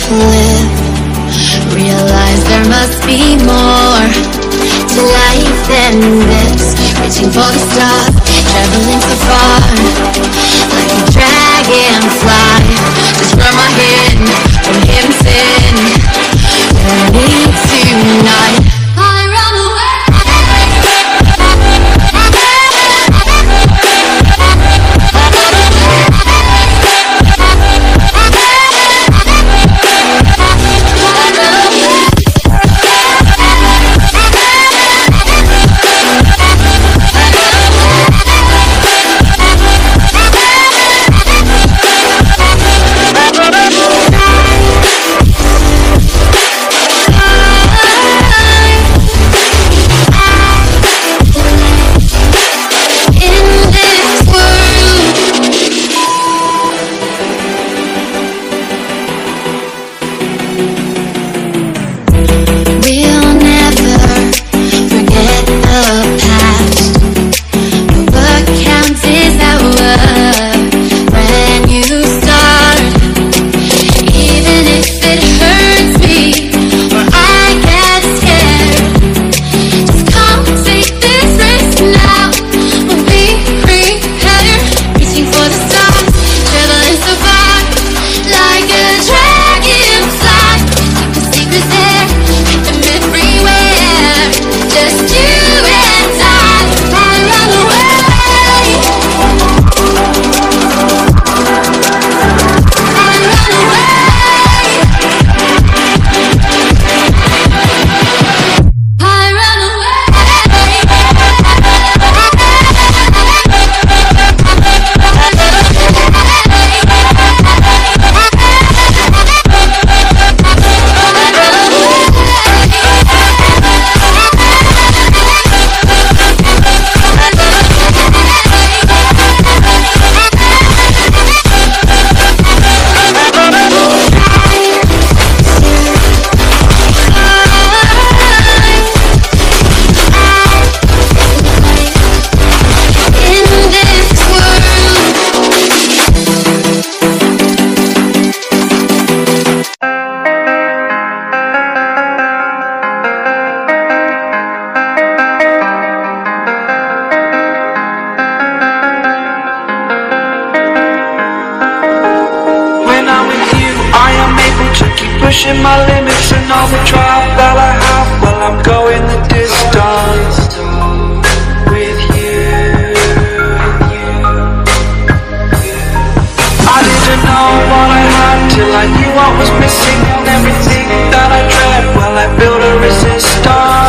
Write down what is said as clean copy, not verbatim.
live. Realize there must be more to life than this. Reaching for the stars, traveling so far, like a dragonfly. Just grab my hand from heaven's sin. I need tonight. I run away. Pushing my limits and all the drive that I have. Well, I'm going the distance with you. I didn't know what I had till I knew what was missing, and everything that I dread, well, I built a resistance.